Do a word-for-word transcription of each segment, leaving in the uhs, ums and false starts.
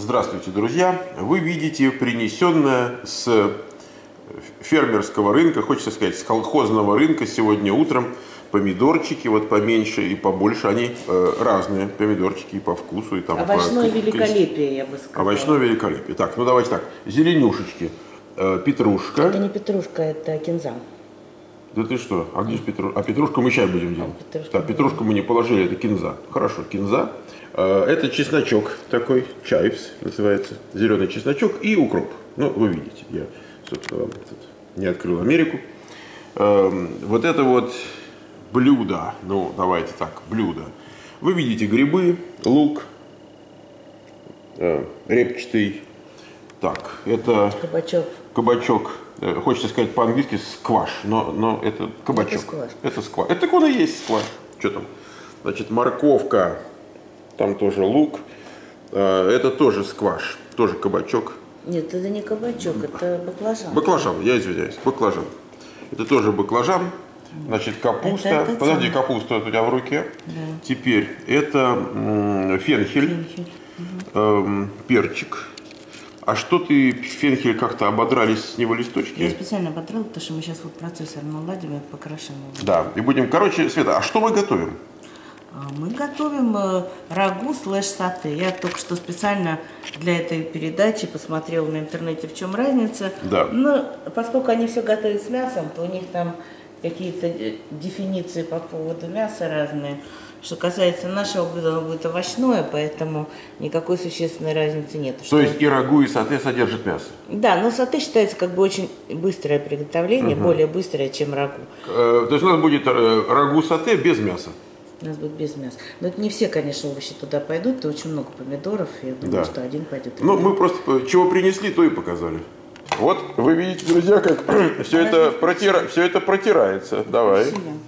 Здравствуйте, друзья! Вы видите принесенное с фермерского рынка, хочется сказать, с колхозного рынка сегодня утром помидорчики, вот поменьше и побольше, они э, разные помидорчики и по вкусу, и там овощное по, великолепие, я бы сказала. Овощное великолепие. Так, ну давайте так, зеленюшечки, э, петрушка. Это не петрушка, это кинза. Да ты что? А где же петрушка? А петрушку мы чай будем делать. А, петрушку, да, петрушку мы не положили, это кинза. Хорошо, кинза. Это чесночок такой, чайвс называется, зеленый чесночок и укроп. Ну, вы видите, я, собственно, вам тут не открыл Америку. Вот это вот блюдо, ну, давайте так, блюдо. Вы видите грибы, лук, репчатый. Так, это кабачок. Кабачок. Хочется сказать по-английски скваш, но, но это кабачок. Это скваш. Это скваш. Это так он и есть скваш. Что там? Значит, морковка, там тоже лук. Это тоже скваш, тоже кабачок. Нет, это не кабачок, это баклажан. Баклажан, я извиняюсь, баклажан. Это тоже баклажан. Значит, капуста. Это, это Подожди, капуста у тебя в руке. Да. Теперь это фенхель, фенхель. Угу. Перчик. А что ты, фенхель, как-то ободрались с него листочки? Я специально ободрала, потому что мы сейчас вот процессор наладим и покрошим его. Да, и будем, короче, Света, а что мы готовим? Мы готовим рагу слэш сате. Я только что специально для этой передачи посмотрела на интернете, в чем разница. Да. Но поскольку они все готовят с мясом, то у них там какие-то дефиниции по поводу мяса разные. Что касается нашего блюда, оно будет овощное, поэтому никакой существенной разницы нет. То что... есть и рагу, и сате содержит мясо? Да, но сате считается как бы очень быстрое приготовление, угу. более быстрое, чем рагу. Э, то есть у нас будет рагу сате без мяса? У нас будет без мяса. Но это не все, конечно, овощи туда пойдут, это очень много помидоров, я думаю, да. что один пойдет. Ну, мы просто чего принесли, то и показали. Вот, вы видите, друзья, как все это, протира... все это протирается. Давай.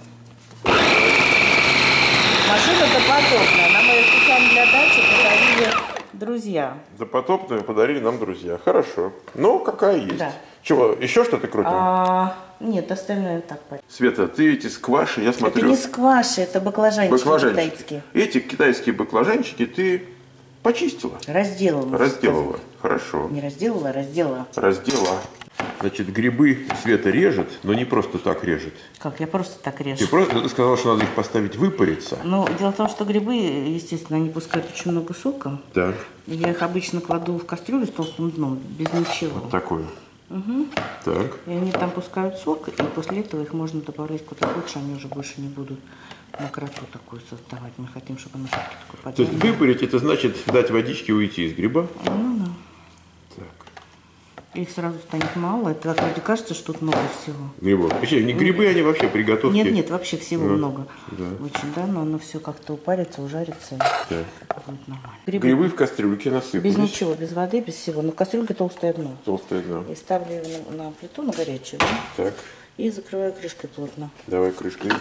Машина допотопная. Нам ее специально для дачи подарили друзья. Допотопную подарили нам друзья. Хорошо. Ну, какая есть. Да. Чего, еще что-то крутим? А, нет, остальное так. Света, ты эти скваши, я смотрю... Это не скваши, это баклажанчики, баклажанчики китайские. Эти китайские баклажанчики ты почистила? Разделала. Разделала, хорошо. Не разделала, а разделала. Разделала. Значит, грибы Света режет, но не просто так режет. Как? Я просто так режу. Ты просто ты сказала, что надо их поставить выпариться. Ну, дело в том, что грибы, естественно, они пускают очень много сока. Так. Я их обычно кладу в кастрюлю с толстым дном, без ничего. Вот такую. Угу. Так. И они там пускают сок, и после этого их можно добавлять куда больше, они уже больше не будут мокроту такую создавать. Мы хотим, чтобы она все-таки такой подъемный. То есть выпарить, это значит дать водичке уйти из гриба? Ну да. Так. Их сразу станет мало. Это вроде кажется, что тут много всего. Грибов. Вообще, не грибы, они вообще приготовки. Нет, нет, вообще всего ну, много. Да. Очень, да, но оно все как-то упарится, ужарится. Так. Будет нормально. Грибы, Грибы в кастрюльке насыпались. Без ничего, без воды, без всего. Но в кастрюльке толстое дно. Толстое дно. И ставлю его на, на плиту, на горячую. Да? Так. И закрываю крышкой плотно. Давай крышкой.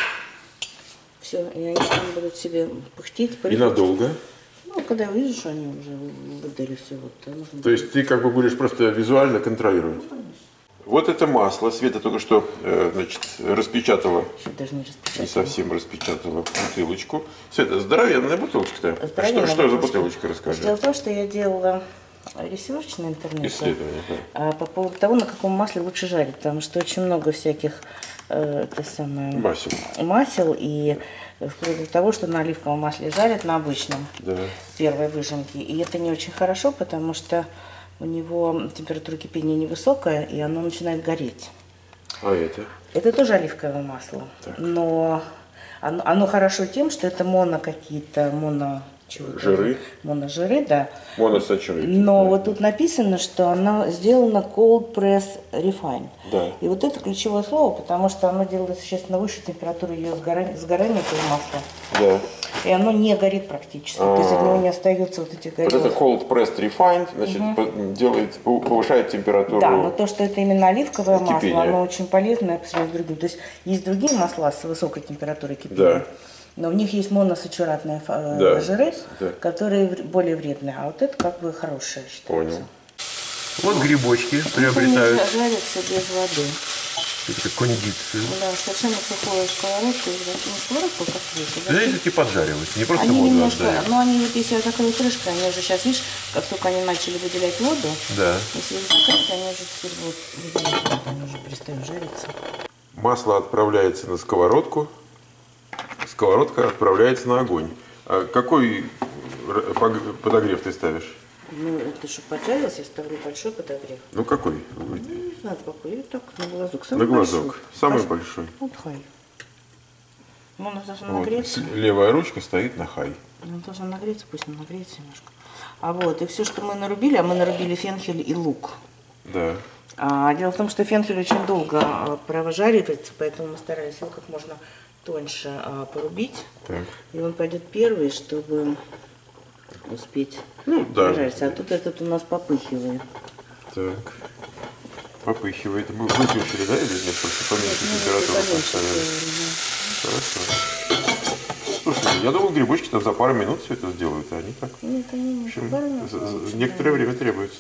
Все, и они там будут себе пыхтеть. И надолго? Ну, когда я увижу, что они уже выдали все. Вот, то, то есть ты как бы будешь просто визуально контролировать? Ну, конечно. Вот это масло. Света только что э, значит, распечатала. Даже не распечатала. Не совсем распечатала бутылочку. Света, здоровенная бутылочка-то. Что, что за бутылочка, расскажи? Дело в том, что я делала ресерч на интернете. Исследование, да. По поводу того, на каком масле лучше жарить. Потому что очень много всяких э, это самое, масел. масел и... Вплоть до того, что на оливковом масле жарят, на обычном, да. первой выжимки. И это не очень хорошо, потому что у него температура кипения невысокая, и оно начинает гореть. А это? Это тоже оливковое масло. Так. Но оно, оно хорошо тем, что это моно какие-то, моно... Жиры? Моножиры, да. Моносатюрейд. Но да. вот тут написано, что оно сделано cold press refined. Да. И вот это ключевое слово, потому что оно делает существенно выше температуры ее сгорания, сгорания этого масла. Да. И оно не горит практически. А-а-а. То есть от него не остается вот этих горелых. Вот это cold pressed refined, значит, угу. делает, повышает температуру. Да, но то, что это именно оливковое кипения. масло, оно очень полезное по сравнению с другим. То есть есть другие масла с высокой температурой кипения. Да. Но в них есть моносатюратные да, жиры, да. которые более вредные. А вот это как бы хорошее считается. Понял. Вот грибочки приобретают. Они жарятся без воды. Это как кондиция. Да, совершенно сухую сковородку. Ну, сковородку как есть. Да, это типа поджаривать, не просто они воду немножко, отдают. ну они вот если я закрою крышкой, они уже сейчас, видишь, как только они начали выделять воду, да. Если их закрыть, они уже теперь будут выделять воду, они уже перестают жариться. Масло отправляется на сковородку, сковородка отправляется на огонь. А какой подогрев ты ставишь? Ну, это чтобы поджарилось, я ставлю большой подогрев. Ну, какой? Ну, не знаю, какой. И так, на глазок. Самый на глазок. Большой. Самый Паш... большой. Вот хай. Ну, она должна вот. нагреться. Левая ручка стоит на хай. Она должна нагреться, пусть она нагреется немножко. А вот, и все, что мы нарубили, а мы нарубили фенхель и лук. Да. А, дело в том, что фенхель очень долго провожаривается, поэтому мы старались его как можно тоньше а, порубить. Так. И он пойдет первый, чтобы успеть ну, да. прожариться. А тут этот у нас попыхивает. Так. Попыхивает. Мы выключили, да, или нет? Просто поменьше температуру поставили. Хорошо. Слушай, я думал, грибочки там за пару минут все это сделают, а они так. Нет, они не общем, пару минут, за, за некоторое время требуется.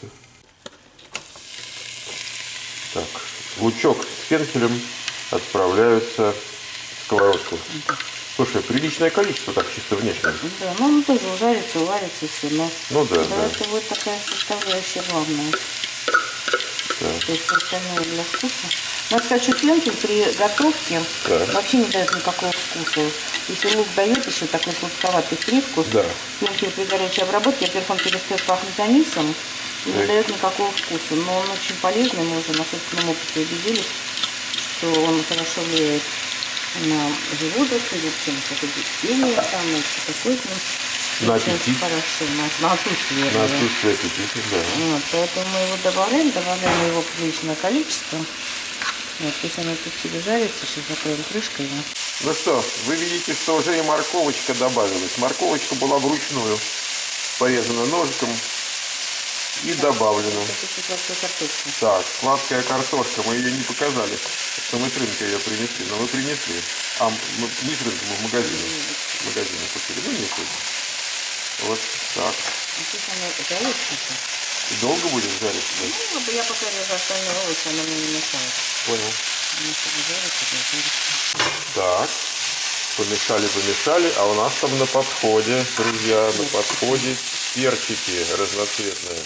Так, лучок с фенхелем отправляются в сковородку. Слушай, приличное количество, так чисто внешне. Да, ну он тоже ужарится, уварится все, но ну, да, да. это вот такая составляющая главная. Так. То есть остальное для вкуса. Надо сказать, что фенхель при готовке так. вообще не дает никакого вкуса. Если лук дает еще такой сладковатый привкус, да. фенхель при горячей обработке, во-первых, он перестает пахнуть анисом и не дает никакого вкуса. Но он очень полезный, мы уже на собственном опыте убедились, что он хорошо влияет на желудок, или чем-то пение, там, на такое-то. На аппетит. Хорошо, на, на отсутствие. На отсутствие аппетита, да. Вот, поэтому мы его добавляем, добавляем его приличное количество. Вот, пусть оно тут себе жарится, сейчас закроем крышкой. Да. Ну что, вы видите, что уже и морковочка добавилась. Морковочка была вручную порезана ножиком и так, добавлена. Так, сладкая картошка, мы ее не показали, что мы с рынка ее принесли, но мы принесли. А, мы не с рынка, мы в магазине. В магазине купили, ну не суть. Вот так. А пусть оно жарится. И долго будет жариться? Да? Ну, я пока режу остальные овощи, оно мне не мешает. Понял. Жарится, жарится. Так, помешали, помешали, а у нас там на подходе, друзья, на подходе перчики разноцветные.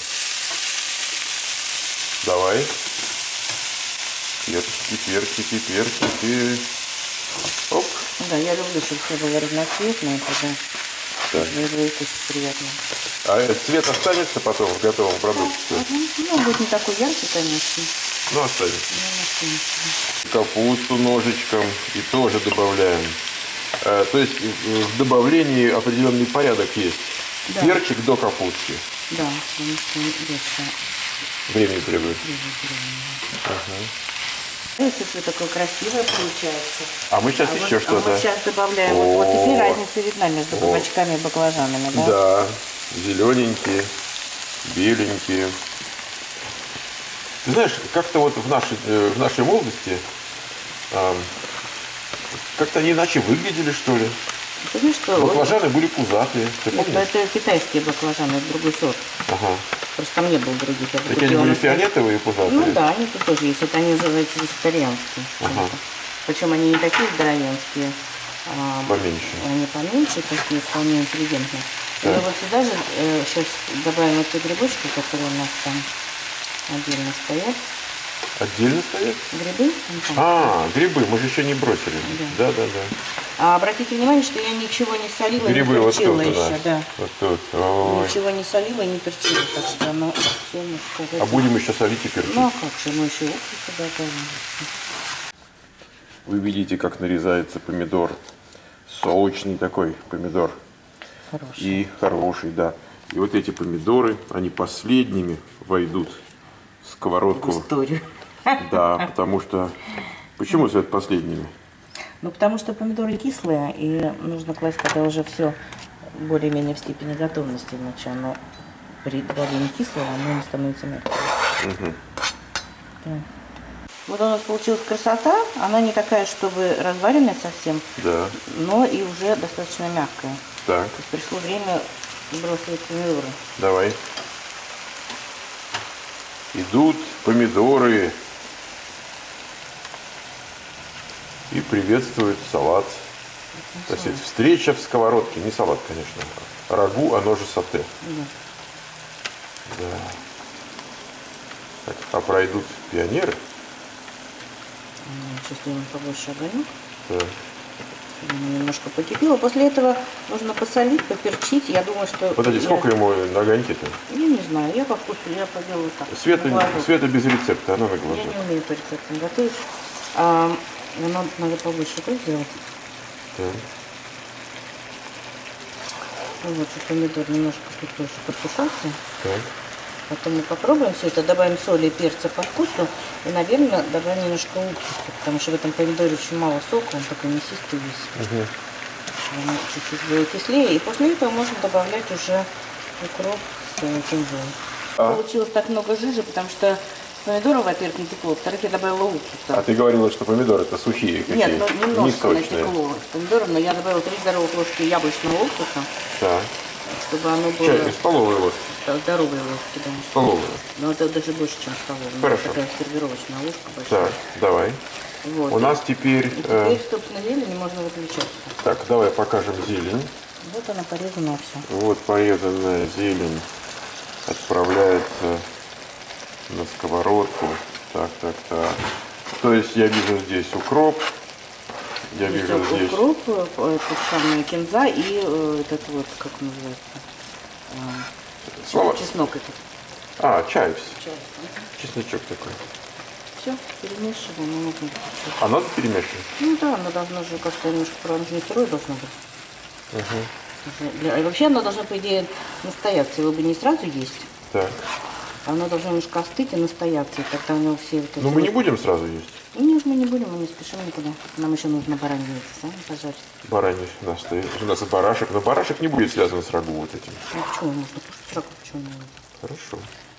Давай. Перчики, перчики, перчики. Оп. Да, я люблю, чтобы все было разноцветное, тогда его вкус приятный. А цвет останется потом в готовом продукте? Ну, будет не такой яркий, конечно. Ну, останется. Капусту ножичком и тоже добавляем. А, то есть в добавлении определенный порядок есть. Да. Перчик до капустки. Да, потому что легче. Времени требует. Ага. Если все такое красивое получается. А мы сейчас а еще вот, что-то. А мы сейчас добавляем. Вот, вот теперь разница видна между кабачками и баклажанами, да? Да. Зелененькие, беленькие. Ты знаешь, как-то вот в нашей, в нашей молодости э, как-то они иначе выглядели, что ли. Ты что? Баклажаны были пузатые. Ты Нет, это китайские баклажаны, это другой сорт. Ага. Просто там не было других. Такие они были фиолетовые и пузатые? Ну да, они тут тоже есть. Это они называются вегетарианские. Ага. Причем они не такие здоровенские. А, поменьше. Они поменьше, такие вполне интеллигентные. И мы вот сюда же э, сейчас добавим эти грибочки, которые у нас там отдельно стоят. Отдельно стоят? Грибы? А, грибы, мы же еще не бросили. Да, да, да. да. А обратите внимание, что я ничего не солила, грибы не перчила вот тут, еще. Да. Да. Вот тут. Ой. Ничего не солила и не перчила, так что оно все, можно сказать. А будем еще солить и перчить? Ну а как же, мы еще уксус добавим. Вы видите, как нарезается помидор. Сочный такой помидор. Хороший. И хороший, да. И вот эти помидоры, они последними войдут в сковородку. В историю. Да, потому что... Почему это последними? Ну, потому что помидоры кислые, и нужно класть, когда уже все более-менее в степени готовности, иначе оно при добавлении кислого оно не становится мягким. Угу. Да. Вот у нас получилась красота, она не такая, чтобы разваренная совсем, да. но и уже достаточно мягкая. Так. То есть пришло время бросать помидоры. Давай. Идут помидоры. И приветствует салат. То есть это встреча в сковородке. Не салат, конечно. Рагу, оно же сате. Да. Да. Так, а пройдут пионеры? Сейчас делаем побольше огонек. Да. Немножко покипело. После этого нужно посолить, поперчить. Я думаю, что... Подожди, я... сколько ему на огоньке-то? Я не знаю, я по вкусу, я поделаю так. Света, Света без рецепта, она на глазах. Я не умею по рецептам готовить. А, надо, надо побольше так сделать. Да. Ну вот, что помидор немножко тут тоже подтушался. Так. Потом мы попробуем все это, добавим соли и перца по вкусу. И, наверное, добавим немножко уксуса, потому что в этом помидоре очень мало сока, он такой мясистый весь. Угу. Он чуть-чуть будет кислее. И после этого можно добавлять уже укроп с кинзой. А? Получилось так много жижи, потому что с помидором, во-первых, не текло, во-вторых, я добавила уксуса. А ты говорила, что помидоры это сухие какие? Нет, ну, немножко не сочные. натекло с помидором, но я добавила три здоровых ложки яблочного уксуса, Да. чтобы оно было... Чай, столовые ложки. Здоровые ложки, да. Столовые. Но это даже больше, чем столовая. Хорошо. Такая сервировочная ложка большая. Так, давай. Вот. У нас теперь... И теперь, э, собственно, зелень можно выключать. Так, давай покажем зелень. Вот она порезана все. Вот порезанная зелень отправляется на сковородку. Так, так, так. То есть я вижу здесь укроп. Я Здесь вижу здесь... укроп, э, это самая кинза и э, этот вот, как он называется, э, Слова. чеснок этот. А, чайвс. Чай. Чесночок такой. Все, перемешиваем, не нужно перемешивать. А надо перемешивать? Ну да, оно должно же как-то немножко, оно же не сырое должно быть. Угу. Для- и вообще оно должно, по идее, настояться, его бы не сразу есть. Так. Оно должно немножко остыть и настояться, и тогда оно все вот эти Ну мы вот- не будем сразу есть. Нет, мы не будем, мы не спешим никуда. Нам еще нужно баранью сами пожарить. Бараньи у нас стоит. У нас и барашек. Но барашек не будет связан с рагу вот этим. Ну почему можно кушать рагу, почему нет? Хорошо.